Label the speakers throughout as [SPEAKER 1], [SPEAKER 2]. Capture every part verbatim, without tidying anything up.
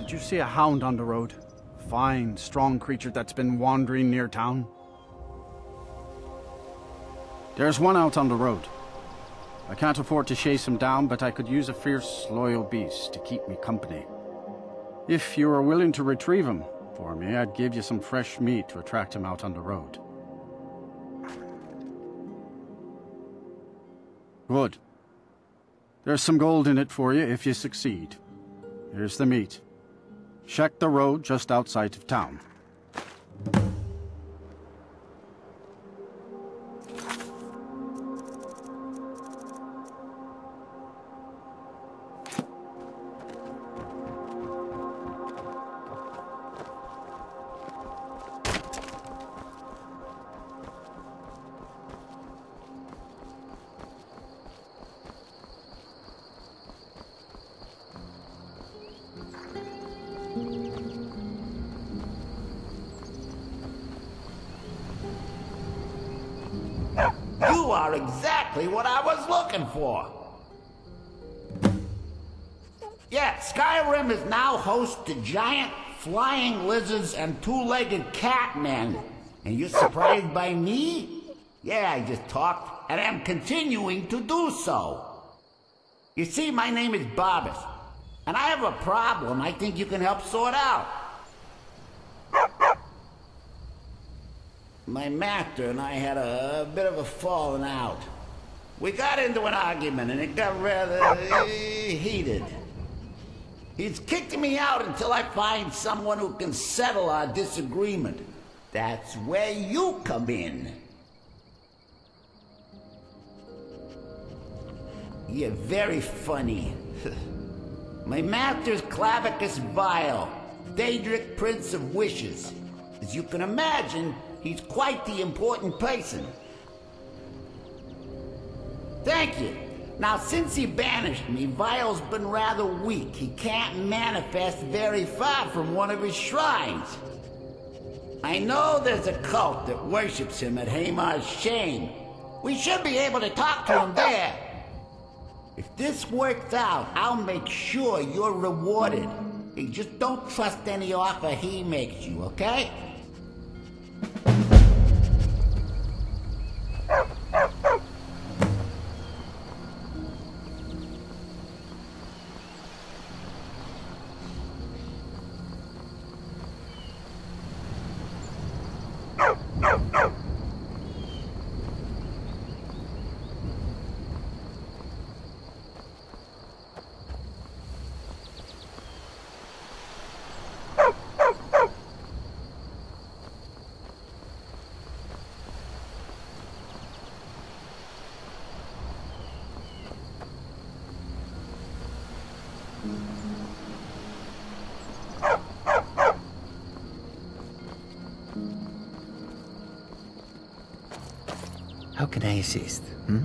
[SPEAKER 1] Did you see a hound on the road? Fine, strong creature that's been wandering near town. There's one out on the road. I can't afford to chase him down, but I could use a fierce, loyal beast to keep me company. If you were willing to retrieve him for me, I'd give you some fresh meat to attract him out on the road. Good. There's some gold in it for you if you succeed. Here's the meat. Check the road just outside of town.
[SPEAKER 2] You are exactly what I was looking for. Yeah, Skyrim is now host to giant flying lizards and two-legged catmen. And you're surprised by me? Yeah, I just talked, and I'm continuing to do so. You see, my name is Barbas, and I have a problem I think you can help sort out. My master and I had a, a bit of a falling out. We got into an argument and it got rather uh, heated. He's kicked me out until I find someone who can settle our disagreement. That's where you come in. You're very funny. My master's Clavicus Vile, Daedric Prince of Wishes. As you can imagine, he's quite the important person. Thank you. Now, since he banished me, Vile's been rather weak. He can't manifest very far from one of his shrines. I know there's a cult that worships him at Hamar's Shame. We should be able to talk to him there. If this works out, I'll make sure you're rewarded. Hey, just don't trust any offer he makes you, okay?
[SPEAKER 3] How can I assist? Hmm?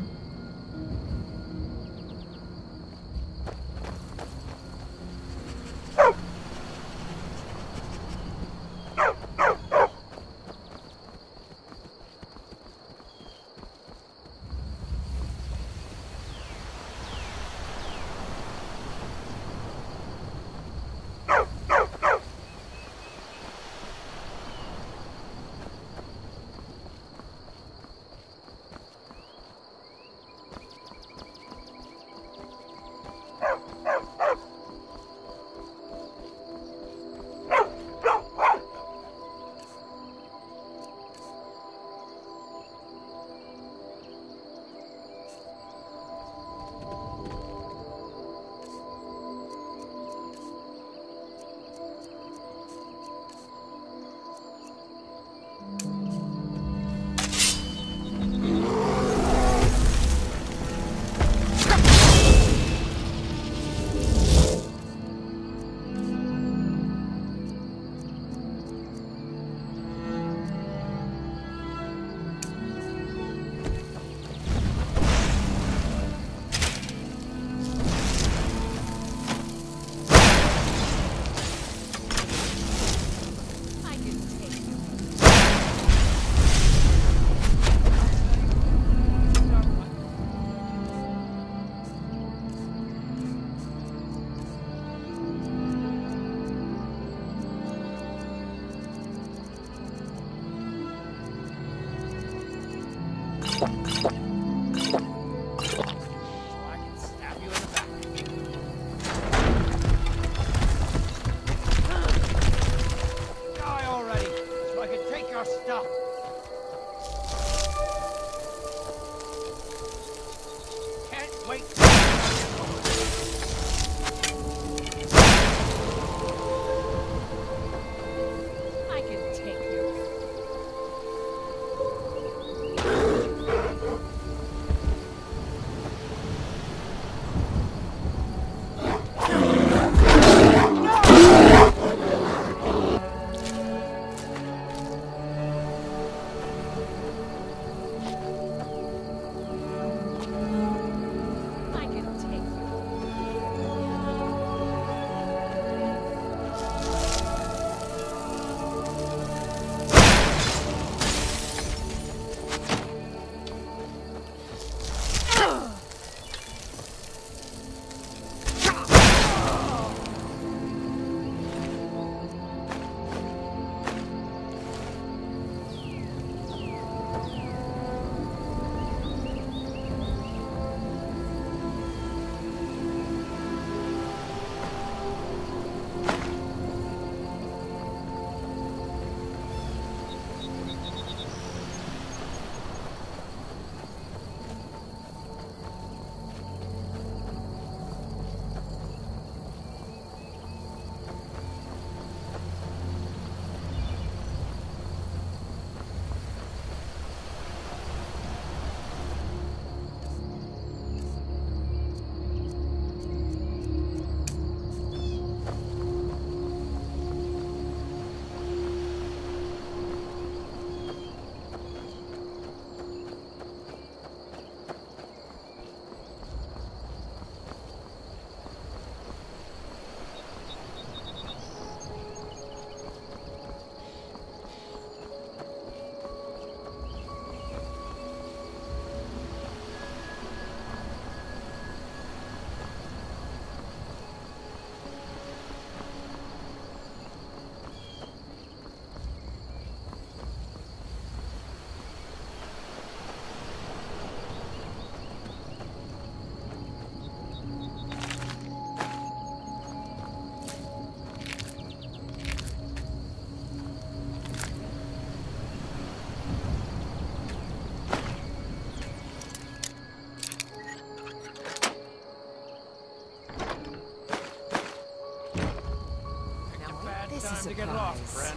[SPEAKER 4] Time to get lost, friend.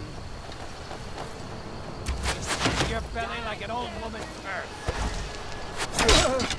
[SPEAKER 4] Just stick your belly like an old woman's purse.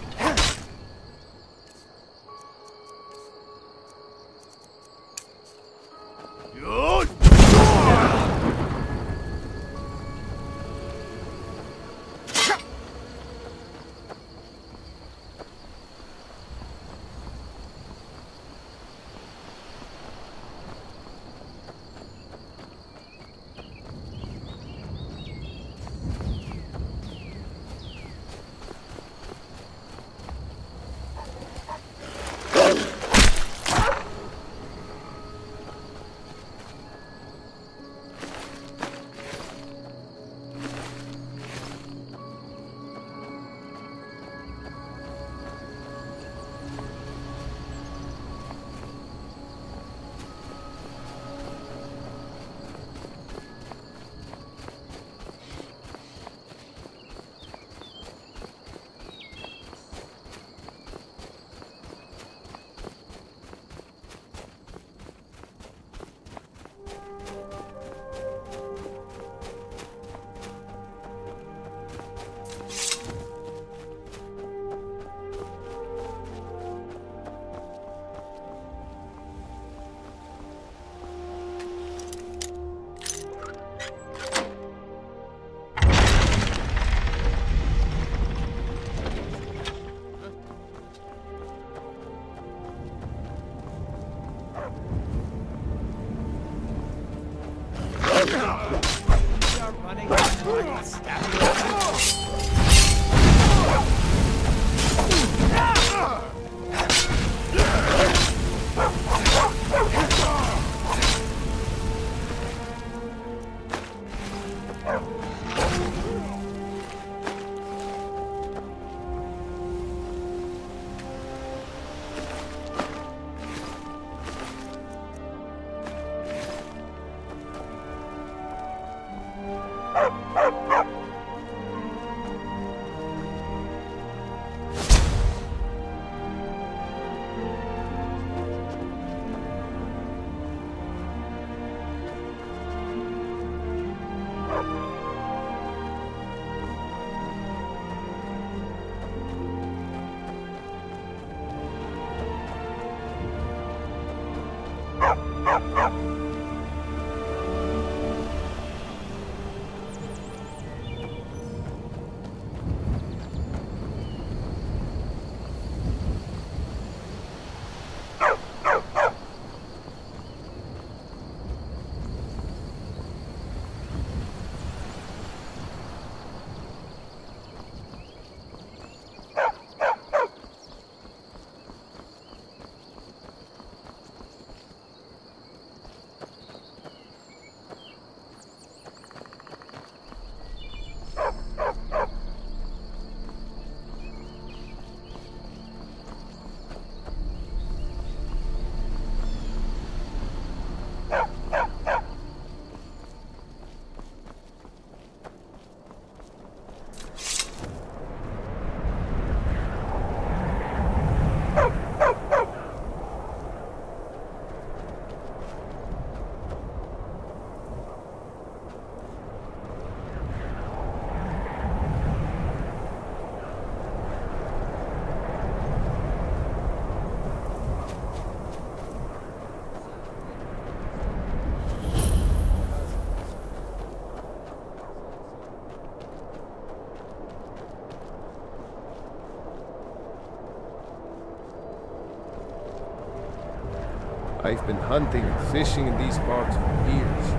[SPEAKER 5] I've been hunting and fishing in these parts for years.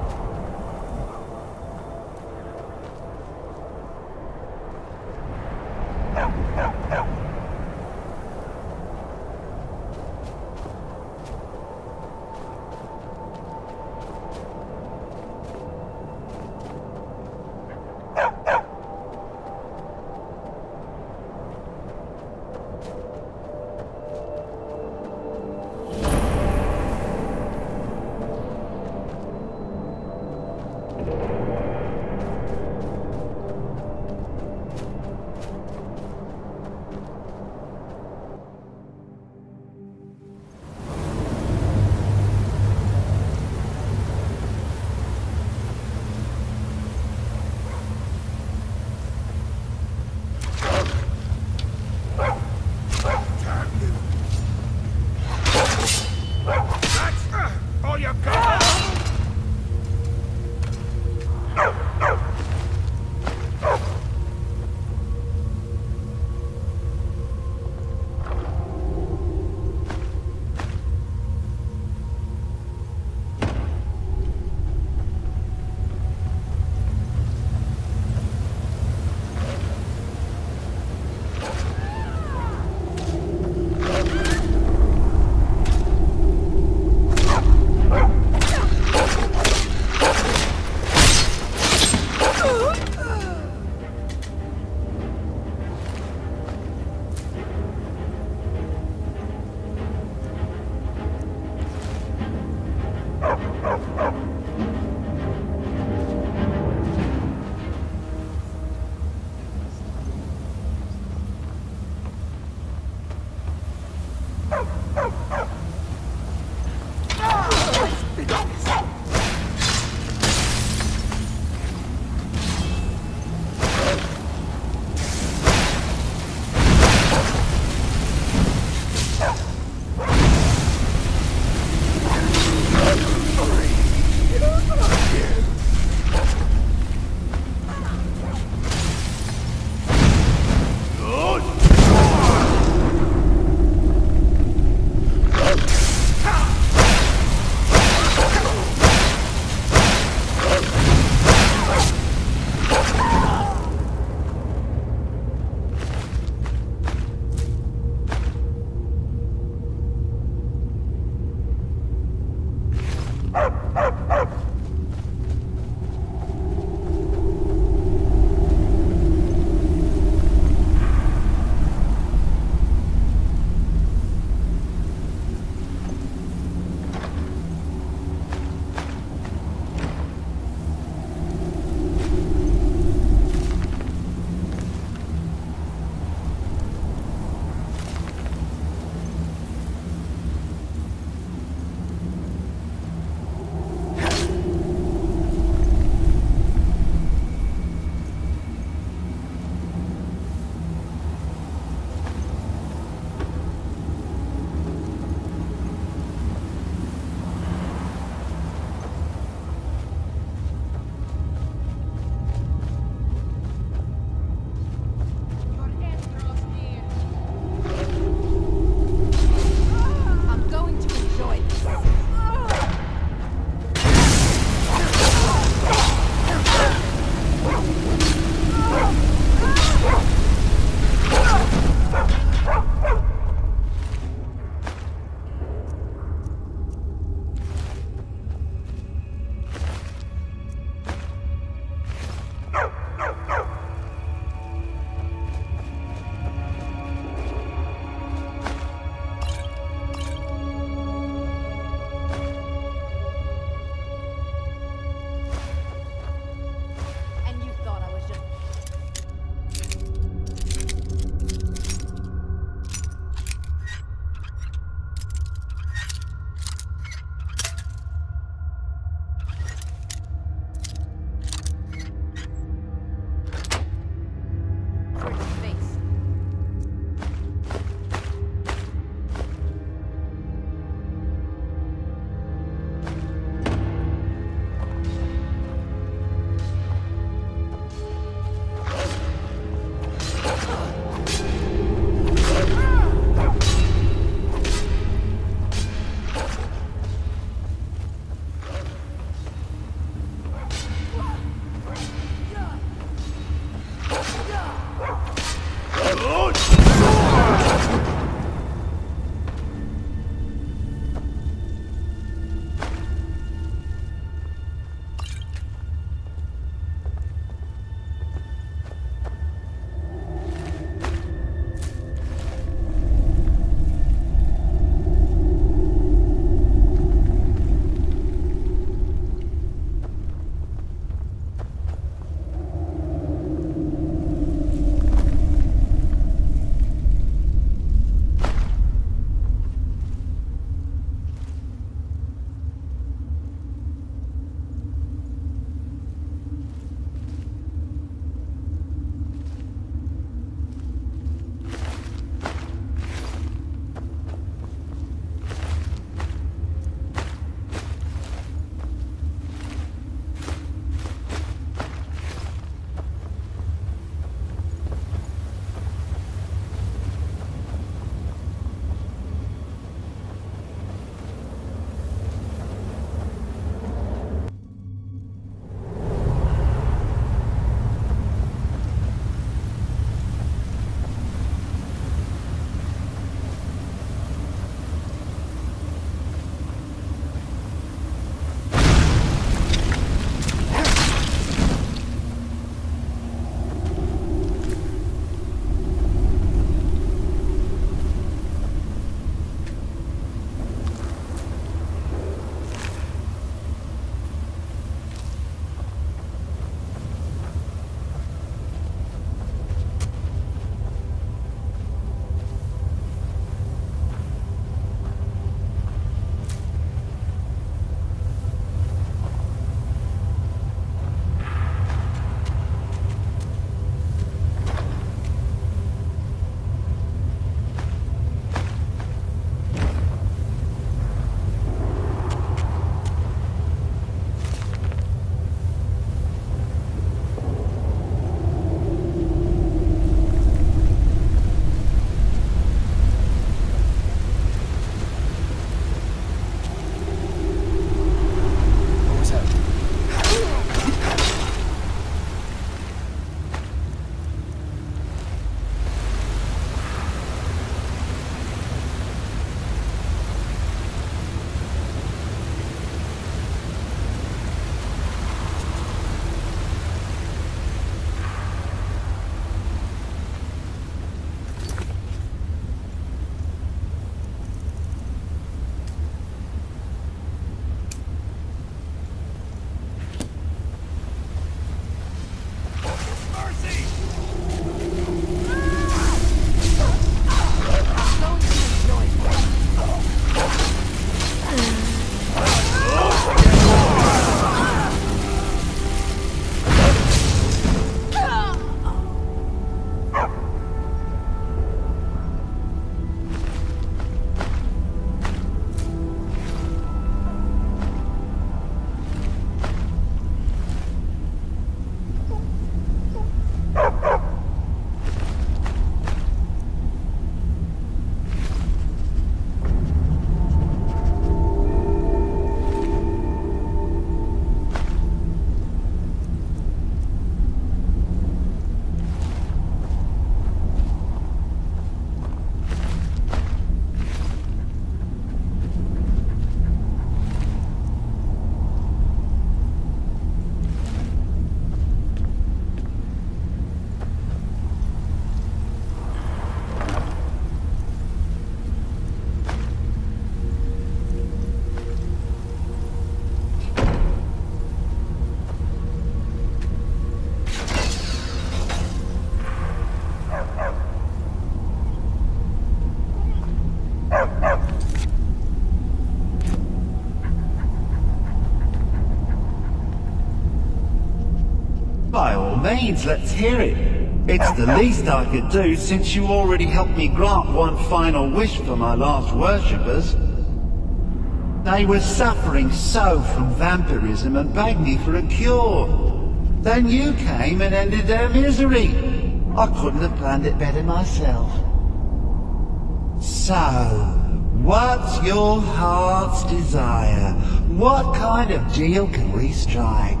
[SPEAKER 2] means, let's hear it. It's the least I could do since you already helped me grant one final wish for my last worshippers. They were suffering so from vampirism and begged me for a cure. Then you came and ended their misery. I couldn't have planned it better myself. So, what's your heart's desire? What kind of deal can we strike?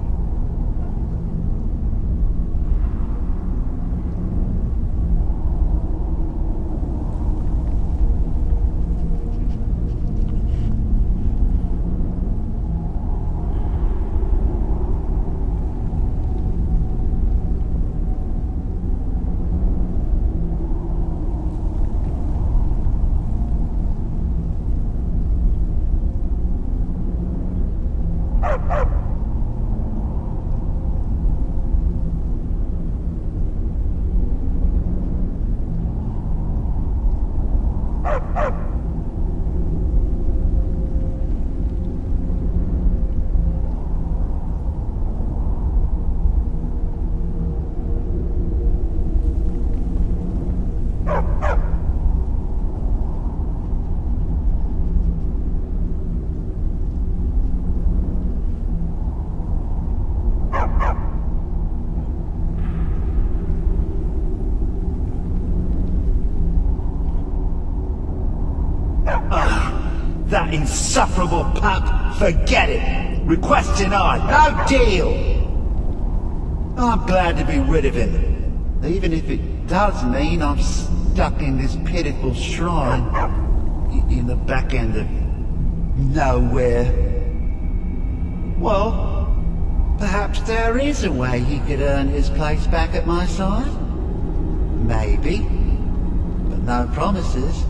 [SPEAKER 2] That insufferable pup, forget it. Request denied, no deal. I'm glad to be rid of him, even if it does mean I'm stuck in this pitiful shrine in the back end of nowhere. Well, perhaps there is a way he could earn his place back at my side. Maybe, but no promises.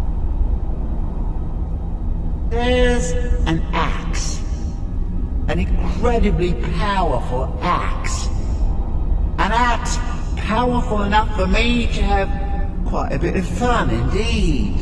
[SPEAKER 2] There's an axe. An incredibly powerful axe. An axe powerful enough for me to have quite a bit of fun indeed.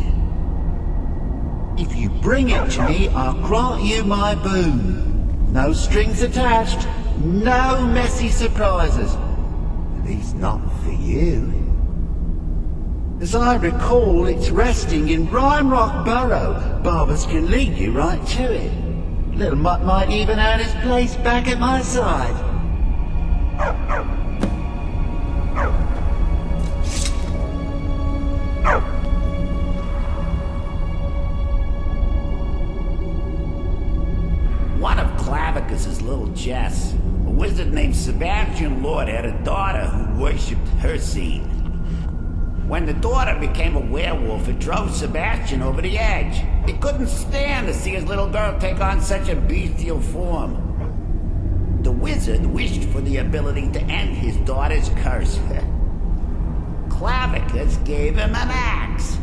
[SPEAKER 2] If you bring it to me, I'll grant you my boon. No strings attached, no messy surprises. At least not for you. As I recall, it's resting in Rhymerock Burrow. Barbers can lead you right to it. Little Mutt might even earn his place back at my side. One of Clavicus's little Jess, a wizard named Sebastian Lord, had a daughter who worshipped Hircine. When the daughter became a werewolf, it drove Sebastian over the edge. He couldn't stand to see his little girl take on such a bestial form. The wizard wished for the ability to end his daughter's curse. Clavicus gave him an axe.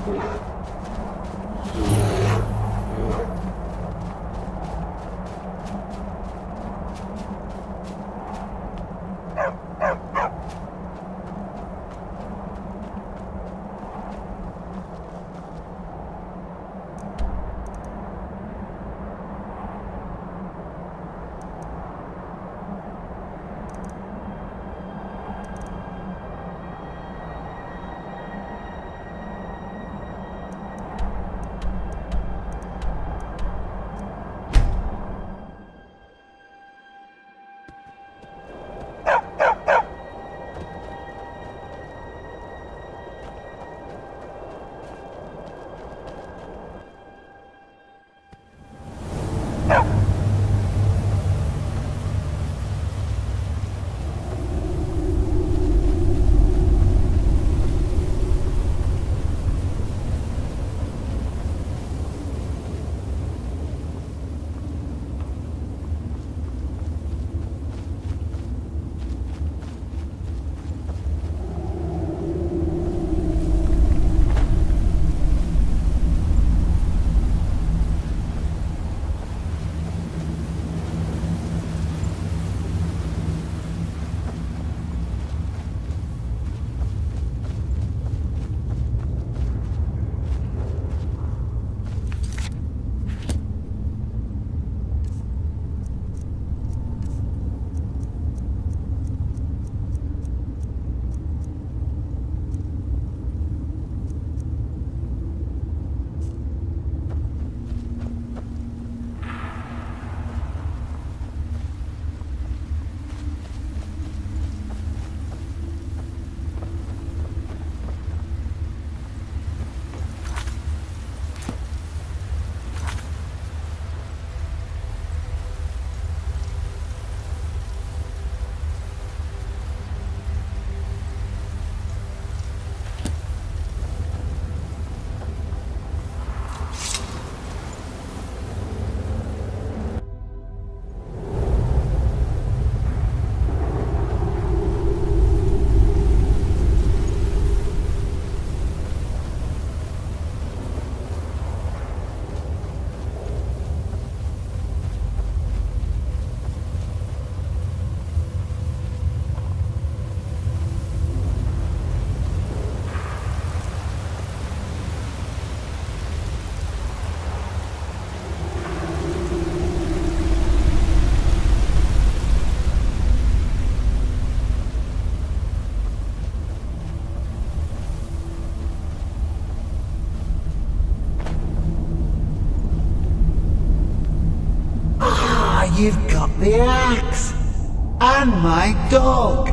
[SPEAKER 2] You've got the axe! And my dog!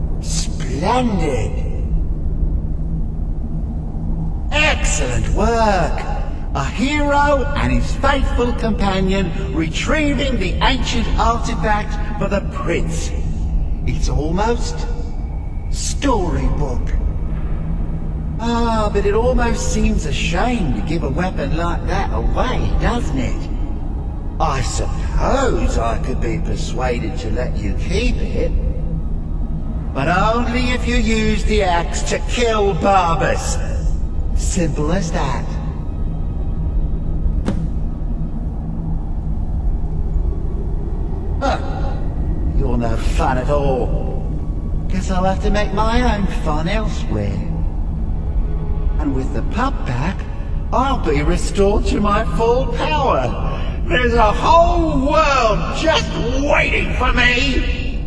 [SPEAKER 2] Splendid! Excellent work! A hero and his faithful companion retrieving the ancient artifact for the prince. It's almost storybook. Ah, but it almost seems a shame to give a weapon like that away, doesn't it? I suppose I could be persuaded to let you keep it. But only if you use the axe to kill Barbas. Simple as that. Huh. You're no fun at all. Guess I'll have to make my own fun elsewhere. And with the pup back, I'll be restored to my full power. There's a whole world just waiting for me!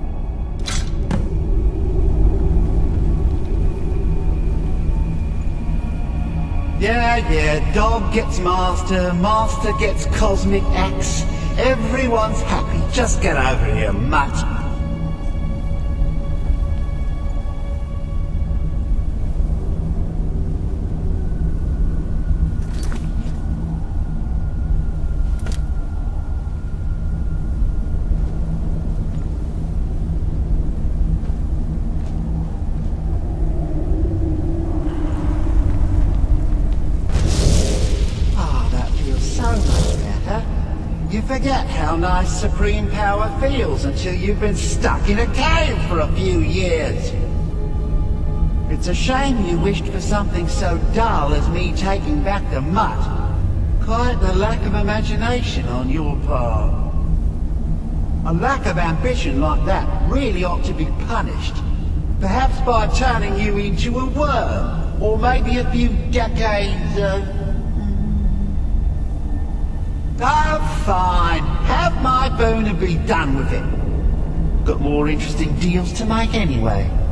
[SPEAKER 2] Yeah, yeah, dog gets master, master gets cosmic axe. Everyone's happy, just get over here, mutt. Forget how nice supreme power feels until you've been stuck in a cave for a few years. It's It's a shame you wished for something so dull as me taking back the mutt. Quite the lack of imagination on your part. A lack of ambition like that really ought to be punished. Perhaps by turning you into a worm, or maybe a few decades of... Oh, fine. Have my boon and be done with it. Got more interesting deals to make anyway.